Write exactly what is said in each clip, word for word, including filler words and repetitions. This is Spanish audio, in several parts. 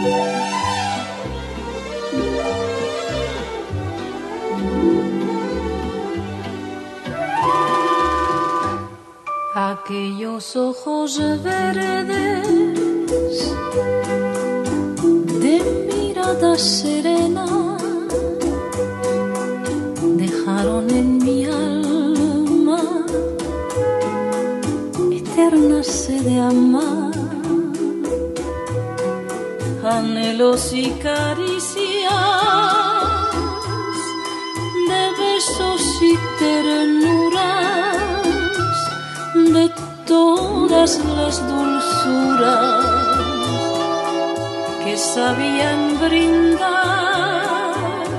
Aquellos ojos verdes de mirada serena dejaron en mi alma eterna sed de amar, anhelos y caricias de besos y ternuras, de todas las dulzuras que sabían brindar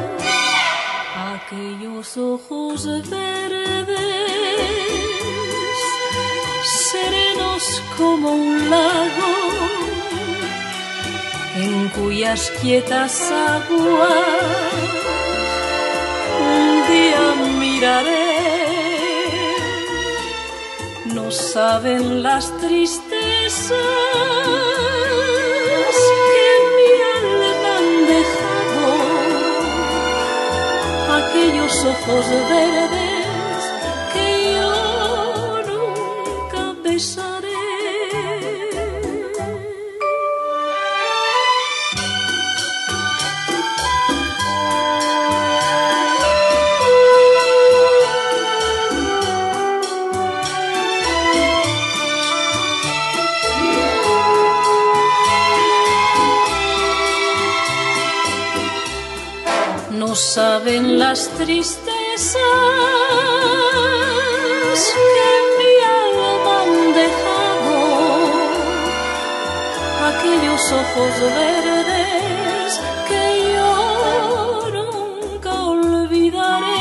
aquellos ojos verdes, serenos como un lago, en cuyas quietas aguas un día miraré. No saben las tristezas que mi alma han dejado aquellos ojos verdes que yo nunca besaré. No saben las tristezas que mi alma han dejado aquellos ojos verdes que yo nunca olvidaré.